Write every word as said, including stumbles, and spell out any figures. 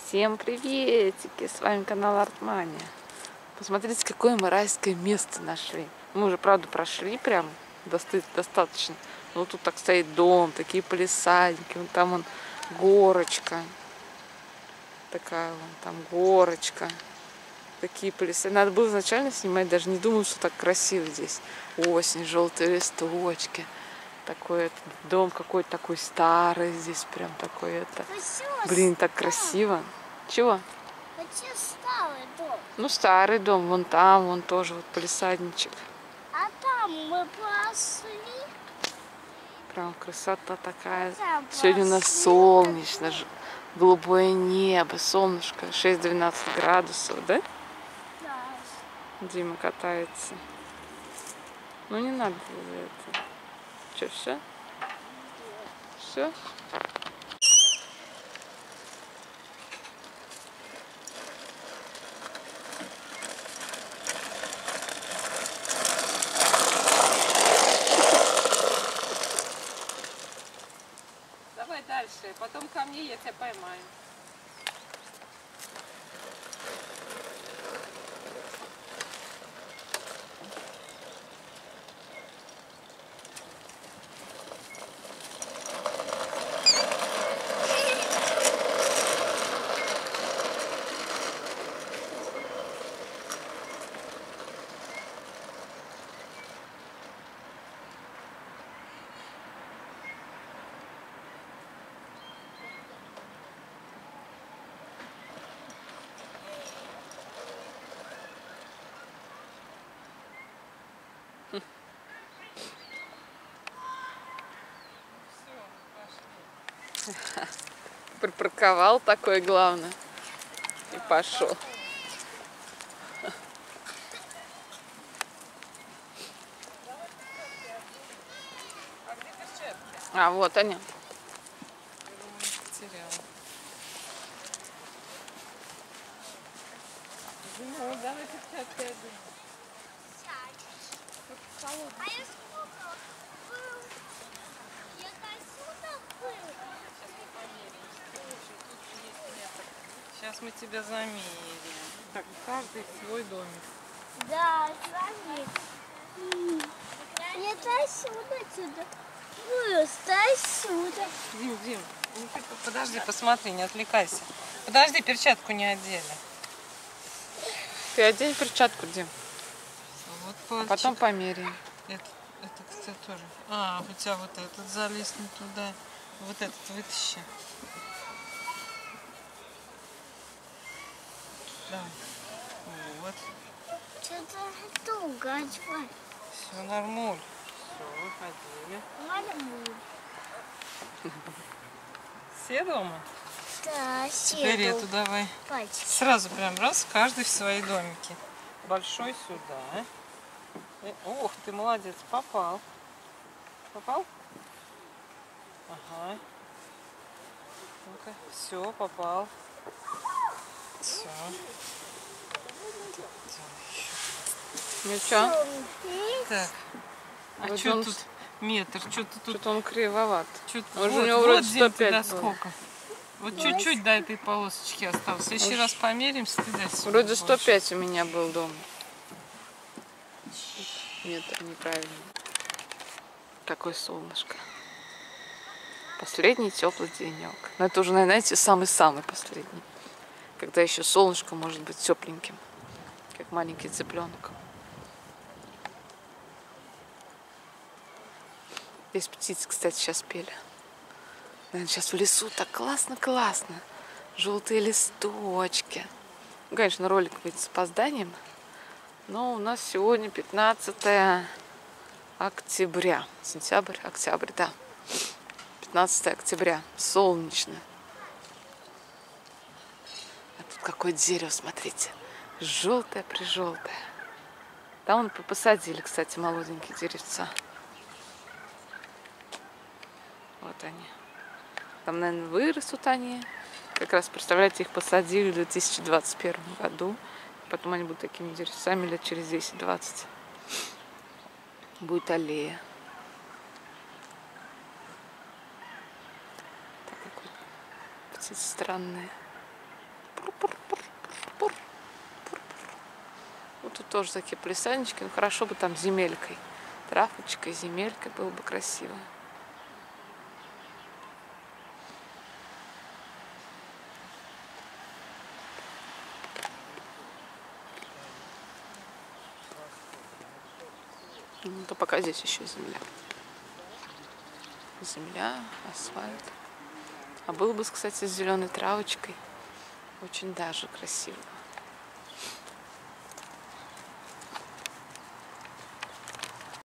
Всем приветики! С вами канал Артмания. Посмотрите, какое мы райское место нашли. Мы уже, правда, прошли прям достаточно. Но тут так стоит дом, такие палисадники. Вон там вон горочка. Такая вон там горочка. Такие палисадники. Надо было изначально снимать, даже не думала, что так красиво здесь. Осень, желтые листочки. Такой этот дом какой-то такой старый здесь, прям такой это. Блин, так красиво. Чего? Старый дом. Ну, старый дом, вон там, вон тоже вот палисадничек. А там мы прошли. Прям красота такая. А Сегодня у нас солнечно, голубое небо, солнышко, шесть-двенадцать градусов, да? Да. Дима катается. Ну, не надо это. Что, все? Все? Давай дальше, потом ко мне, я тебя поймаю. Припарковал такое, главное, и пошел. А вот они. Ну, давай перчатки оденем. А я сколько был? Я отсюда был. Сейчас мы тебя замерим. Так, каждый свой домик. Да, смотри. Я отсюда, отсюда. Просто отсюда. Дим, Дим, ну ты подожди, посмотри, не отвлекайся. Подожди, перчатку не одели. Ты одень перчатку, Дим. Вот А пальчик. потом померяем. Это, это, кстати, тоже. А, у тебя вот этот залез не туда. Вот этот вытащи. Давай. Вот. Что-то туго. Все нормуль. Все, выходили. Нормуль. Все дома? Да, Теперь эту давай. Пальчик. Сразу прям раз, каждый в свои домики. Большой сюда. И, ох, ты молодец, попал. Попал? Ага. Ну-ка, все, попал. Все. Ну что? Так. А Вот что он тут метр? Что-то тут... Что-то он кривоват. Что-то... Он же Вот, у него вот вроде Дим, сто пять туда было. сколько? Вот чуть-чуть до этой полосочки осталось. Еще раз померимся, ты дальше. Вроде сто пять у меня был дома. Метр неправильно. Какое солнышко. Последний теплый денек. Но это уже, знаете, самый-самый последний. Когда еще солнышко может быть тепленьким. Как маленький цыпленок. Здесь птицы, кстати, сейчас пели. Наверное, сейчас в лесу так классно-классно. Желтые листочки. Ну, конечно, ролик будет с опозданием. Но у нас сегодня пятнадцатое октября. Сентябрь, октябрь, да. пятнадцатое октября. Солнечно. А тут какое дерево, смотрите. Желтое-прижелтое. Там вон посадили, кстати, молоденькие деревца. Вот они. Там, наверное, вырастут они. Как раз, представляете, их посадили в две тысячи двадцать первом году. Потом они будут такими деревцами лет через десять-двадцать. Будет аллея. Так, какие птицы странные. Пур-пур-пур-пур-пур. Вот тут тоже такие палисаднички. Ну хорошо бы там земелькой. Травочкой, земелькой было бы красиво. Ну, то пока здесь еще земля. Земля, асфальт. А было бы, кстати, с зеленой травочкой. Очень даже красиво.